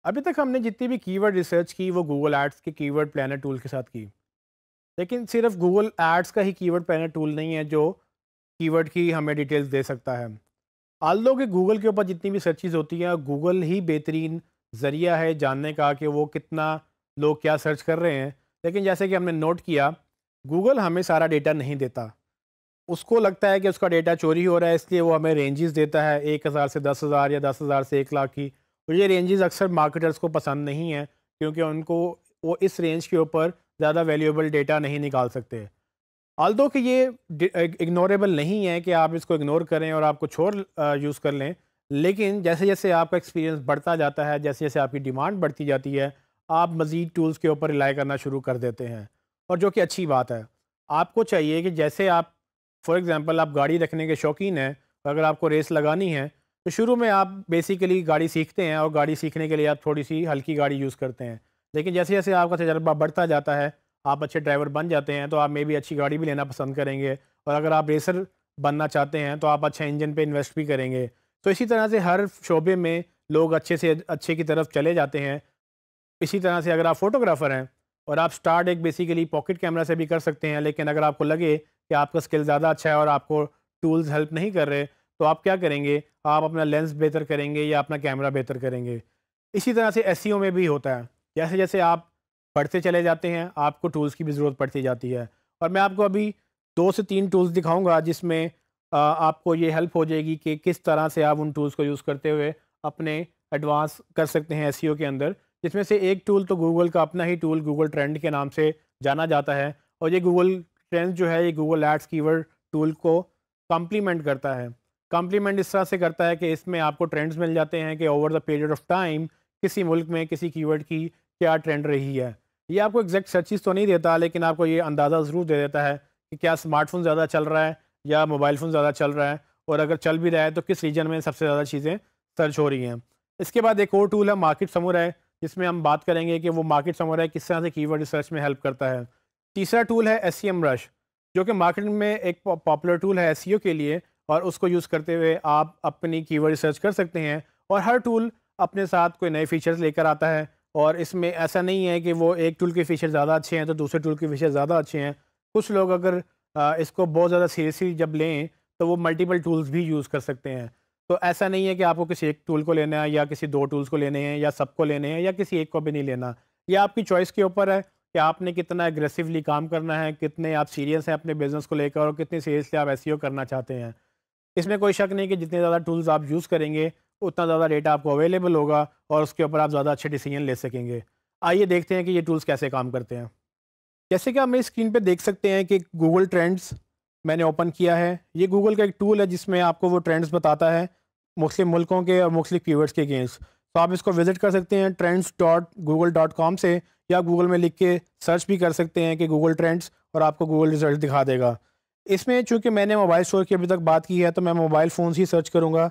अभी तक हमने जितनी भी कीवर्ड रिसर्च की वो गूगल एड्स के कीवर्ड प्लानर टूल के साथ की। लेकिन सिर्फ गूगल एड्स का ही कीवर्ड प्लानर टूल नहीं है जो कीवर्ड की हमें डिटेल्स दे सकता है। आल्दो कि गूगल के ऊपर जितनी भी सर्चेज़ होती हैं, गूगल ही बेहतरीन ज़रिया है जानने का कि वो कितना लोग क्या सर्च कर रहे हैं। लेकिन जैसे कि हमने नोट किया, गूगल हमें सारा डेटा नहीं देता। उसको लगता है कि उसका डेटा चोरी हो रहा है, इसलिए वो हमें रेंजेस देता है 1000 से 10,000 या 10,000 से 1 लाख की। और ये रेंजेस अक्सर मार्केटर्स को पसंद नहीं है, क्योंकि उनको वो इस रेंज के ऊपर ज़्यादा वैल्यूएबल डेटा नहीं निकाल सकते। ऑल्दो कि ये इग्नोरेबल नहीं है कि आप इसको इग्नोर करें और आप कुछ और यूज़ कर लें। लेकिन जैसे जैसे आपका एक्सपीरियंस बढ़ता जाता है, जैसे जैसे आपकी डिमांड बढ़ती जाती है, आप मज़ीद टूल्स के ऊपर रिलाई करना शुरू कर देते हैं, और जो कि अच्छी बात है। आपको चाहिए कि जैसे आप फॉर एग्ज़ाम्पल आप गाड़ी रखने के शौकीन हैं, और अगर आपको रेस लगानी है, तो शुरू में आप बेसिकली गाड़ी सीखते हैं और गाड़ी सीखने के लिए आप थोड़ी-सी हल्की गाड़ी यूज़ करते हैं। लेकिन जैसे-जैसे आपका तजर्बा बढ़ता जाता है, आप अच्छे ड्राइवर बन जाते हैं, तो आप मे बी अच्छी गाड़ी भी लेना पसंद करेंगे, और अगर आप रेसर बनना चाहते हैं तो आप अच्छा इंजन पे इन्वेस्ट भी करेंगे। तो इसी तरह से हर शोबे में लोग अच्छे से अच्छे की तरफ चले जाते हैं। इसी तरह से अगर आप फ़ोटोग्राफ़र हैं और आप स्टार्ट एक बेसिकली पॉकेट कैमरा से भी कर सकते हैं, लेकिन अगर आपको लगे कि आपका स्किल ज़्यादा अच्छा है और आपको टूल्स हेल्प नहीं कर रहे, तो आप क्या करेंगे? आप अपना लेंस बेहतर करेंगे या अपना कैमरा बेहतर करेंगे। इसी तरह से एसईओ में भी होता है। जैसे-जैसे आप बढ़ते चले जाते हैं, आपको टूल्स की भी ज़रूरत पड़ती जाती है। और मैं आपको अभी 2 से 3 टूल्स दिखाऊँगा जिसमें आपको ये हेल्प हो जाएगी कि किस तरह से आप उन टूल्स को यूज़ करते हुए अपने एडवांस कर सकते हैं एसईओ के अंदर। जिसमें से एक टूल तो गूगल का अपना ही टूल गूगल ट्रेंड के नाम से जाना जाता है, और ये गूगल ट्रेंड जो है ये गूगल एड्स कीवर्ड टूल को कॉम्प्लीमेंट करता है। कॉम्प्लीमेंट इस तरह से करता है कि इसमें आपको ट्रेंड्स मिल जाते हैं कि over the period of time किसी मुल्क में किसी कीवर्ड की क्या ट्रेंड रही है। ये आपको एग्जैक्ट सर्चेस तो नहीं देता, लेकिन आपको ये अंदाज़ा ज़रूर दे देता है कि क्या स्मार्टफ़ोन ज़्यादा चल रहा है या मोबाइल फ़ोन ज़्यादा चल रहा है, और अगर चल भी रहा है तो किस रीजन में सबसे ज़्यादा चीज़ें सर्च हो रही हैं। इसके बाद एक और टूल है मार्केट समराई, जिसमें हम बात करेंगे कि वो मार्केट समराई किस तरह से कीवर्ड रिसर्च में हेल्प करता है। तीसरा टूल है एसईएम रश, जो कि मार्केट में एक पॉपुलर टूल है एसईओ के लिए, और उसको यूज़ करते हुए आप अपनी कीवर्ड रिसर्च कर सकते हैं। और हर टूल अपने साथ कोई नए फीचर्स लेकर आता है, और इसमें ऐसा नहीं है कि वो एक टूल के फीचर ज़्यादा अच्छे हैं तो दूसरे टूल के फीचर ज़्यादा अच्छे हैं। कुछ लोग अगर इसको बहुत ज़्यादा सीरियसली जब लें, तो वो मल्टीपल टूल्स भी यूज़ कर सकते हैं। तो ऐसा नहीं है कि आपको किसी एक टूल को लेना है या किसी 2 टूल्स को लेने हैं या सबको लेने हैं या किसी एक को भी नहीं लेना। ये आपकी चॉइस के ऊपर है कि आपने कितना एग्रेसिवली काम करना है, कितने आप सीरियस हैं अपने बिज़नेस को लेकर, और कितने सीरियसली आप एसईओ करना चाहते हैं। इसमें कोई शक नहीं कि जितने ज़्यादा टूल्स आप यूज़ करेंगे, उतना ज़्यादा डेटा आपको अवेलेबल होगा और उसके ऊपर आप ज़्यादा अच्छे डिसीजन ले सकेंगे। आइए देखते हैं कि ये टूल्स कैसे काम करते हैं। जैसे कि आप मेरी स्क्रीन पे देख सकते हैं कि गूगल ट्रेंड्स मैंने ओपन किया है। ये गूगल का एक टूल है जिसमें आपको वो ट्रेंड्स बताता है मुख्तलिफ मुल्कों के और मुख्तलिफ कीवर्ड्स के अगेंस्ट। तो आप इसको विज़िट कर सकते हैं trends.google.com से, या गूगल में लिख के सर्च भी कर सकते हैं कि गूगल ट्रेंड्स, और आपको गूगल रिजल्ट दिखा देगा। इसमें चूँकि मैंने मोबाइल स्टोर की अभी तक बात की है, तो मैं मोबाइल फ़ोन्स ही सर्च करूँगा,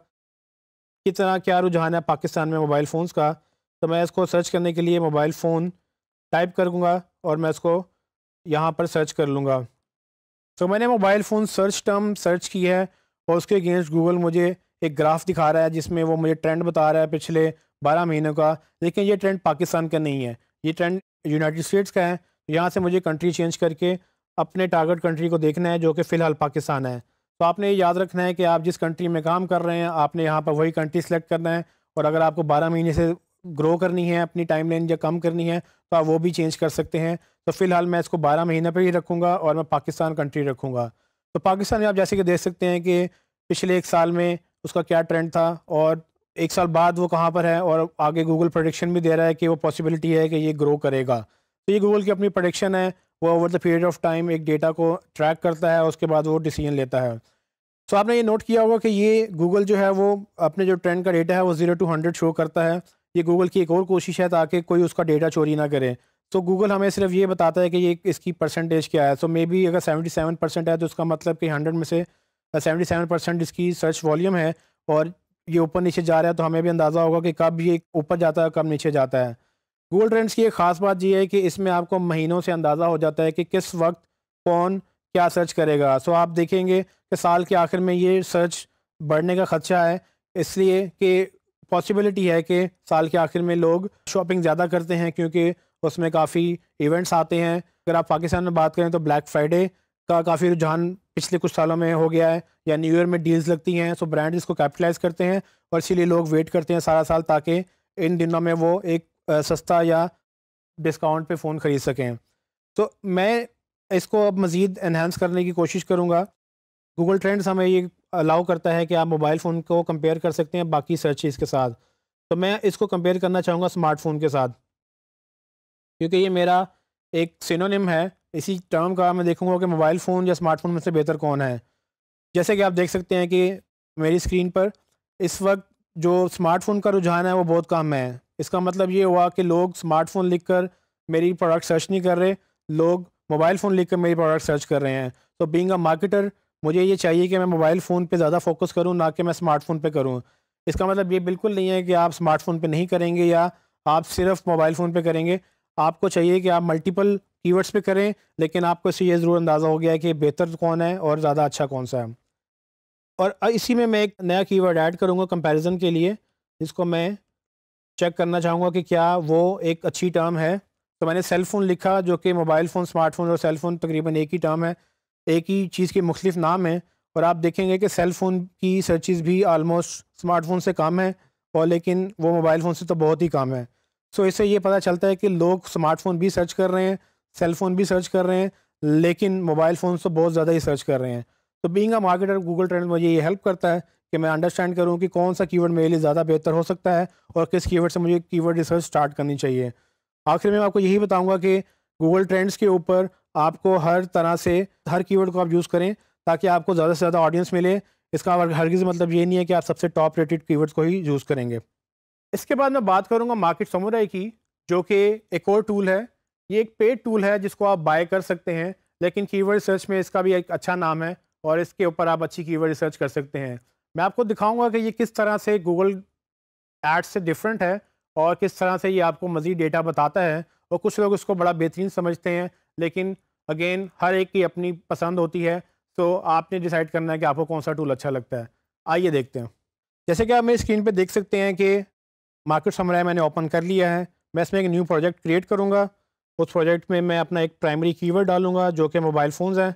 कितना क्या रुझान है पाकिस्तान में मोबाइल फ़ोन्स का। तो मैं इसको सर्च करने के लिए मोबाइल फ़ोन टाइप करूँगा और मैं इसको यहाँ पर सर्च कर लूँगा। तो मैंने mobile phone search term search की है, और उसके अगेंस्ट गूगल मुझे एक ग्राफ दिखा रहा है जिसमें वो मुझे ट्रेंड बता रहा है पिछले 12 महीनों का। लेकिन ये ट्रेंड पाकिस्तान का नहीं है, ये ट्रेंड यूनाइटेड स्टेट्स का है। यहाँ से मुझे कंट्री चेंज करके अपने टारगेट कंट्री को देखना है, जो कि फ़िलहाल पाकिस्तान है। तो आपने ये याद रखना है कि आप जिस कंट्री में काम कर रहे हैं, आपने यहाँ पर वही कंट्री सेलेक्ट करना है, और अगर आपको 12 महीने से ग्रो करनी है, अपनी टाइमलाइन या कम करनी है, तो आप वो भी चेंज कर सकते हैं। तो फ़िलहाल मैं इसको 12 महीने पे ही रखूँगा और मैं पाकिस्तान कंट्री रखूँगा। तो पाकिस्तान में आप जैसे कि देख सकते हैं कि पिछले 1 साल में उसका क्या ट्रेंड था, और 1 साल बाद वो कहाँ पर है, और आगे गूगल प्रेडिक्शन भी दे रहा है कि वो पॉसिबिलिटी है कि ये ग्रो करेगा। तो ये गूगल की अपनी प्रेडिक्शन है, वो over the period of time एक डेटा को ट्रैक करता है, उसके बाद वो डिसीजन लेता है। तो आपने ये नोट किया होगा कि ये गूगल जो है वो अपने जो ट्रेंड का डेटा है वो 0 to 100 शो करता है। ये गूगल की एक और कोशिश है ताकि कोई उसका डेटा चोरी ना करे। तो गूगल हमें सिर्फ ये बताता है कि ये इसकी परसेंटेज क्या है। सो मे बी अगर 77% है, तो उसका मतलब कि 100 में से 77% इसकी सर्च वॉल्यूम है, और ये ऊपर नीचे जा रहा है, तो हमें भी अंदाज़ा होगा कि कब ये ऊपर जाता है, कब नीचे जाता है। गूगल ट्रेंड्स की एक ख़ास बात ये है कि इसमें आपको महीनों से अंदाज़ा हो जाता है कि किस वक्त कौन क्या सर्च करेगा। सो आप देखेंगे कि साल के आखिर में ये सर्च बढ़ने का खदशा है, इसलिए कि पॉसिबिलिटी है कि साल के आखिर में लोग शॉपिंग ज़्यादा करते हैं क्योंकि उसमें काफ़ी इवेंट्स आते हैं। अगर आप पाकिस्तान में बात करें तो ब्लैक फ्राइडे का काफ़ी रुझान पिछले कुछ सालों में हो गया है, या न्यू ईयर में डील्स लगती हैं, सो ब्रांड इसको कैपिटलाइज करते हैं और इसीलिए लोग वेट करते हैं सारा साल ताकि इन दिनों में वो एक सस्ता या डिस्काउंट पे फ़ोन ख़रीद सकें। तो मैं इसको अब मज़ीद एनहांस करने की कोशिश करूँगा। गूगल ट्रेंड्स हमें ये अलाउ करता है कि आप मोबाइल फ़ोन को कंपेयर कर सकते हैं बाकी सर्चेज़ के साथ। तो मैं इसको कंपेयर करना चाहूँगा स्मार्टफ़ोन के साथ, क्योंकि ये मेरा एक सिनोनिम है इसी टर्म का। मैं देखूँगा कि मोबाइल फ़ोन या स्मार्टफ़ोन में से बेहतर कौन है। जैसे कि आप देख सकते हैं कि मेरी स्क्रीन पर इस वक्त जो स्मार्टफ़ोन का रुझान है वो बहुत कम है। इसका मतलब ये हुआ कि लोग स्मार्टफ़ोन लिखकर मेरी प्रोडक्ट सर्च नहीं कर रहे, लोग मोबाइल फ़ोन लिखकर मेरी प्रोडक्ट सर्च कर रहे हैं। तो बीइंग अ मार्केटर मुझे ये चाहिए कि मैं मोबाइल फ़ोन पे ज़्यादा फोकस करूँ, ना कि मैं स्मार्टफ़ोन पे करूँ। इसका मतलब ये बिल्कुल नहीं है कि आप स्मार्टफ़ोन पे नहीं करेंगे या आप सिर्फ मोबाइल फ़ोन पे करेंगे। आपको चाहिए कि आप मल्टीपल कीवर्ड्स पे करें, लेकिन आपको इससे ये ज़रूर अंदाज़ा हो गया है कि बेहतर कौन है और ज़्यादा अच्छा कौन सा है। और इसी में मैं एक नया कीवर्ड ऐड करूँगा कंपैरिज़न के लिए, जिसको मैं चेक करना चाहूँगा कि क्या वो एक अच्छी टर्म है। तो मैंने सेल फ़ोन लिखा, जो कि मोबाइल फ़ोन, स्मार्टफ़ोन और सेल फ़ोन तकरीबन एक ही टर्म है, एक ही चीज़ के मुख्तलिफ नाम हैं। और आप देखेंगे कि सेल फ़ोन की सर्चेज़ भी आलमोस्ट स्मार्टफ़ोन से कम है, और लेकिन वो मोबाइल फ़ोन से तो बहुत ही कम है। सो इससे ये पता चलता है कि लोग स्मार्टफ़ोन भी सर्च कर रहे हैं, सेल फ़ोन भी सर्च कर रहे हैं, लेकिन मोबाइल फ़ोन तो बहुत ज़्यादा ही सर्च कर रहे हैं। तो being a marketer Google trend मुझे ये हेल्प करता है कि मैं अंडरस्टैंड करूँ कि कौन सा कीवर्ड मेरे लिए ज़्यादा बेहतर हो सकता है और किस कीवर्ड से मुझे कीवर्ड रिसर्च स्टार्ट करनी चाहिए। आखिर में मैं आपको यही बताऊँगा कि गूगल ट्रेंड्स के ऊपर आपको हर तरह से हर कीवर्ड को आप यूज़ करें ताकि आपको ज़्यादा से ज़्यादा ऑडियंस मिले। इसका हरगिज़ मतलब ये नहीं है कि आप सबसे टॉप रेटेड कीवर्ड्स को ही यूज़ करेंगे। इसके बाद मैं बात करूँगा मार्केट समुराई की, जो कि एक और टूल है। ये एक पेड टूल है जिसको आप बाय कर सकते हैं, लेकिन कीवर्ड रिसर्च में इसका भी एक अच्छा नाम है और इसके ऊपर आप अच्छी कीवर्ड रिसर्च कर सकते हैं। मैं आपको दिखाऊंगा कि ये किस तरह से गूगल एड्स से डिफरेंट है और किस तरह से ये आपको मज़ीद डेटा बताता है। और कुछ लोग इसको बड़ा बेहतरीन समझते हैं, लेकिन अगेन हर एक की अपनी पसंद होती है। तो आपने डिसाइड करना है कि आपको कौन सा टूल अच्छा लगता है। आइए देखते हैं। जैसे कि आप मेरी स्क्रीन पे देख सकते हैं कि मार्केट समराई मैंने ओपन कर लिया है। मैं इसमें एक न्यू प्रोजेक्ट क्रिएट करूँगा। उस प्रोजेक्ट में मैं अपना एक प्राइमरी कीवर्ड डालूँगा जो कि मोबाइल फ़ोन्स है,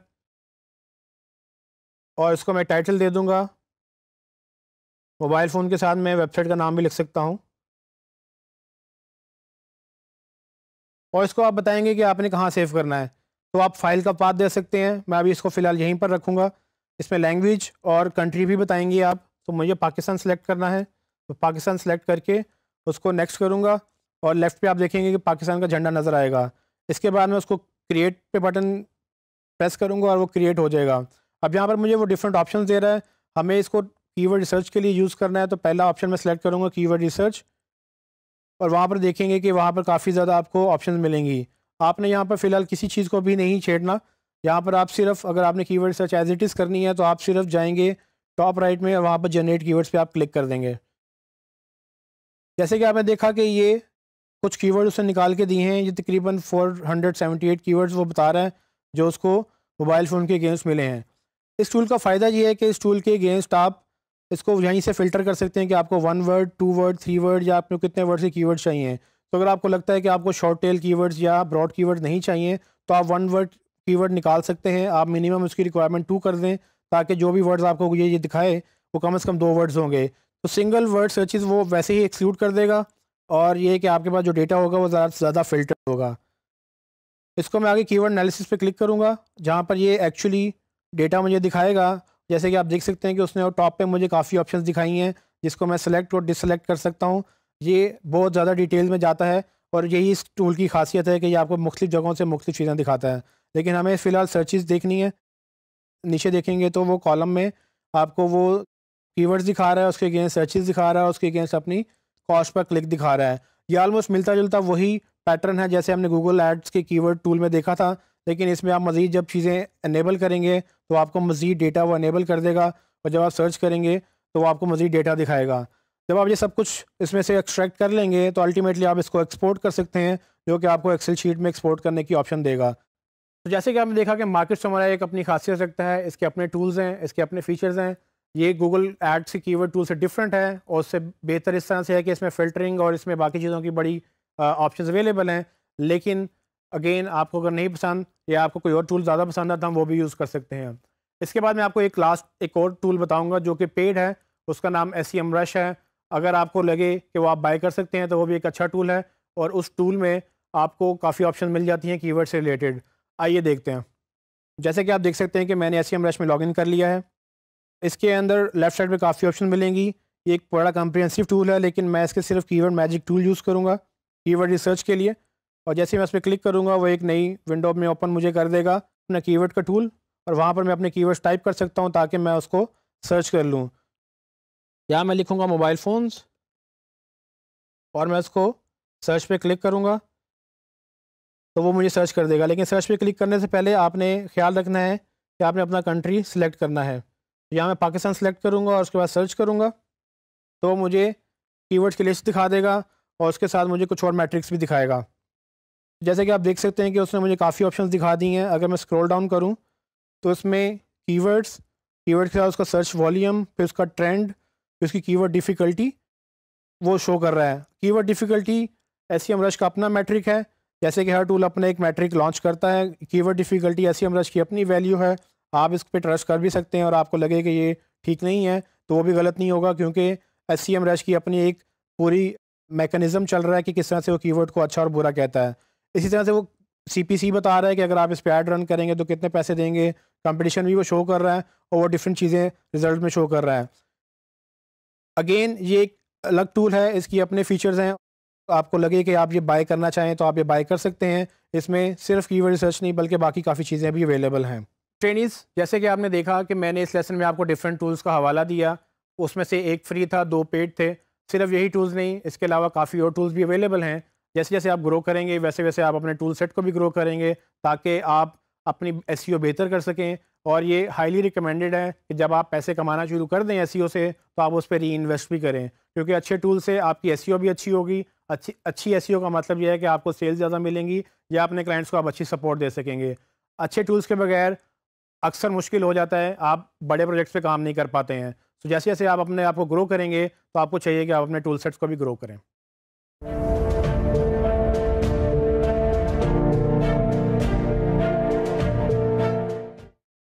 और इसको मैं टाइटल दे दूँगा। मोबाइल फ़ोन के साथ मैं वेबसाइट का नाम भी लिख सकता हूँ, और इसको आप बताएँगे कि आपने कहाँ सेव करना है। तो आप फ़ाइल का पाथ दे सकते हैं। मैं अभी इसको फ़िलहाल यहीं पर रखूँगा। इसमें लैंग्वेज और कंट्री भी बताएँगे आप। तो मुझे पाकिस्तान सेलेक्ट करना है, तो पाकिस्तान सेलेक्ट करके उसको नेक्स्ट करूँगा, और लेफ़्ट पे आप देखेंगे कि पाकिस्तान का झंडा नज़र आएगा। इसके बाद मैं उसको क्रिएट पे बटन प्रेस करूँगा और वो क्रिएट हो जाएगा। अब यहाँ पर मुझे वो डिफरेंट ऑप्शंस दे रहा है। हमें इसको कीवर्ड रिसर्च के लिए यूज़ करना है, तो पहला ऑप्शन मैं सेलेक्ट करूँगा कीवर्ड रिसर्च, और वहाँ पर देखेंगे कि वहाँ पर काफ़ी ज़्यादा आपको ऑप्शंस मिलेंगी। आपने यहाँ पर फ़िलहाल किसी चीज़ को भी नहीं छेड़ना। यहाँ पर आप सिर्फ, अगर आपने keyword research as it is करनी है तो आप सिर्फ जाएँगे टॉप राइट में और वहाँ पर जनरेट कीवर्ड्स पे आप क्लिक कर देंगे। जैसे कि आपने देखा कि ये कुछ कीवर्ड उसने निकाल के दिए हैं। ये तकरीबन 478 कीवर्ड्स वो बता रहा है जो उसको मोबाइल फ़ोन के अगेंस्ट मिले हैं। इस टूल का फ़ायदा ये है कि इस टूल के अगेंस्ट आप इसको यहीं से फ़िल्टर कर सकते हैं कि आपको 1 वर्ड, 2 वर्ड, 3 वर्ड या आपको कितने वर्ड के कीवर्ड चाहिए। तो अगर आपको लगता है कि आपको शॉर्ट टेल कीवर्ड्स या ब्रॉड कीवर्ड नहीं चाहिए, तो आप 1 वर्ड कीवर्ड निकाल सकते हैं। आप मिनिमम उसकी रिक्वायरमेंट 2 कर दें, ताकि जो भी वर्ड्स आपको ये दिखाए वो कम से कम 2 वर्ड्स होंगे। तो सिंगल वर्ड सर्चेज़ वो वैसे ही एक्सक्लूड कर देगा, और ये कि आपके पास जो डेटा होगा वो ज़्यादा से ज़्यादा फ़िल्टर होगा। इसको मैं आगे कीवर्ड एनालिसिस पे क्लिक करूँगा, जहाँ पर ये एक्चुअली डेटा मुझे दिखाएगा। जैसे कि आप देख सकते हैं कि उसने टॉप पे मुझे काफ़ी ऑप्शंस दिखाई हैं, जिसको मैं सेलेक्ट और डिससेलेक्ट कर सकता हूँ। ये बहुत ज़्यादा डिटेल में जाता है, और यही इस टूल की खासियत है कि ये आपको मुख्तलिफ़ जगहों से मुख्तलिफ़ चीज़ें दिखाता है। लेकिन हमें फ़िलहाल सर्चेज़ देखनी है। नीचे देखेंगे तो वो कॉलम में आपको वो कीवर्ड्स दिखा रहा है, उसके अगेंस्ट सर्चेज़ दिखा रहा है, उसके अगेंस्ट अपनी कॉस्ट पर क्लिक दिखा रहा है। ये ऑलमोस्ट मिलता-जुलता वही पैटर्न है जैसे हमने गूगल एड्स के कीवर्ड टूल में देखा था, लेकिन इसमें आप मज़ीद जब चीज़ें इनेबल करेंगे तो आपको मज़ीद डेटा वो इनेबल कर देगा, और जब आप सर्च करेंगे तो वो आपको मज़ीद डेटा दिखाएगा। जब आप ये सब कुछ इसमें से एक्सट्रैक्ट कर लेंगे तो अल्टीमेटली आप इसको एक्सपोर्ट कर सकते हैं, जो कि आपको एक्सेल शीट में एक्सपोर्ट करने की ऑप्शन देगा। तो जैसे कि आपने देखा कि मार्केट समराई एक अपनी खासियत रखता है, इसके अपने टूल्स हैं, इसके अपने फीचर्स हैं। ये गूगल एड्स के कीवर्ड टूल से डिफरेंट है और उससे बेहतर इस तरह से है कि इसमें फ़िल्टरिंग और इसमें बाकी चीज़ों की बड़ी ऑप्शंस अवेलेबल हैं। लेकिन अगेन आपको अगर नहीं पसंद या आपको कोई और टूल ज़्यादा पसंद आता है, हम वो भी यूज़ कर सकते हैं। इसके बाद मैं आपको एक और टूल बताऊँगा जो कि पेड है, उसका नाम SEM रश है। अगर आपको लगे कि वो आप बाय कर सकते हैं तो वो भी एक अच्छा टूल है और उस टूल में आपको काफ़ी ऑप्शन मिल जाती हैं कीवर्ड से रिलेटेड। आइए देखते हैं। जैसे कि आप देख सकते हैं कि मैंने SEM रश में लॉगिन कर लिया है। इसके अंदर लेफ्ट साइड पे काफ़ी ऑप्शन मिलेंगी। ये एक बड़ा कम्प्रिहेंसिव टूल है, लेकिन मैं इसके सिर्फ कीवर्ड मैजिक टूल यूज़ करूँगा कीवर्ड रिसर्च के लिए। और जैसे ही मैं इस पर क्लिक करूँगा वो एक नई विंडो में ओपन मुझे कर देगा अपना कीवर्ड का टूल, और वहाँ पर मैं अपने कीवर्ड्स टाइप कर सकता हूँ ताकि मैं उसको सर्च कर लूँ। यहाँ मैं लिखूँगा मोबाइल फ़ोन्स और मैं उसको सर्च पे क्लिक करूँगा तो वो मुझे सर्च कर देगा। लेकिन सर्च पे क्लिक करने से पहले आपने ख्याल रखना है कि आपने अपना कंट्री सिलेक्ट करना है। यहाँ मैं पाकिस्तान सेलेक्ट करूँगा और उसके बाद सर्च करूँगा तो मुझे कीवर्ड्स की लिस्ट दिखा देगा और उसके साथ मुझे कुछ और मैट्रिक्स भी दिखाएगा। जैसे कि आप देख सकते हैं कि उसने मुझे काफ़ी ऑप्शंस दिखा दी हैं। अगर मैं स्क्रॉल डाउन करूँ तो उसमें कीवर्ड्स के साथ उसका सर्च वॉल्यूम, फिर उसका ट्रेंड, फिर उसकी कीवर्ड डिफ़िकल्टी वो शो कर रहा है। कीवर्ड डिफ़िकल्टी SEM रश का अपना मैट्रिक है। जैसे कि हर टूल अपना एक मैट्रिक लॉन्च करता है। कीवर्ड डिफ़िकल्टी SEM रश की अपनी वैल्यू है। आप इस पे ट्रस्ट कर भी सकते हैं और आपको लगे कि ये ठीक नहीं है तो वो भी गलत नहीं होगा, क्योंकि SEM रश की अपनी एक पूरी मैकेनिज़्म चल रहा है कि किस तरह से वो कीवर्ड को अच्छा और बुरा कहता है। इसी तरह से वो CPC बता रहा है कि अगर आप इस पे ऐड रन करेंगे तो कितने पैसे देंगे। कंपटीशन भी वो शो कर रहा है और वो डिफरेंट चीज़ें रिजल्ट में शो कर रहा है। अगेन ये एक अलग टूल है, इसकी अपने फीचर्स हैं। आपको लगे कि आप ये बाय करना चाहें तो आप ये बाय कर सकते हैं। इसमें सिर्फ कीवर्ड रिसर्च नहीं बल्कि बाकी काफ़ी चीज़ें भी अवेलेबल हैं। ट्रेनीज़, जैसे कि आपने देखा कि मैंने इस लेसन में आपको डिफरेंट टूल्स का हवाला दिया। उसमें से एक फ्री था, 2 पेड थे। सिर्फ यही टूल्स नहीं, इसके अलावा काफ़ी और टूल्स भी अवेलेबल हैं। जैसे जैसे आप ग्रो करेंगे वैसे वैसे आप अपने टूल सेट को भी ग्रो करेंगे ताकि आप अपनी SEO बेहतर कर सकें। और ये हाईली रिकमेंडेड है कि जब आप पैसे कमाना शुरू कर दें SEO से तो आप उस पर री इन्वेस्ट भी करें, क्योंकि अच्छे टूल से आपकी SEO भी अच्छी होगी। अच्छी SEO का मतलब यह है कि आपको सेल्स ज़्यादा मिलेंगी या अपने क्लाइंट्स को आप अच्छी सपोर्ट दे सकेंगे। अच्छे टूल्स के बगैर अक्सर मुश्किल हो जाता है, आप बड़े प्रोजेक्ट्स पे काम नहीं कर पाते हैं। तो जैसे जैसे आप अपने आप को ग्रो करेंगे तो आपको चाहिए कि आप अपने टूल सेट्स को भी ग्रो करें।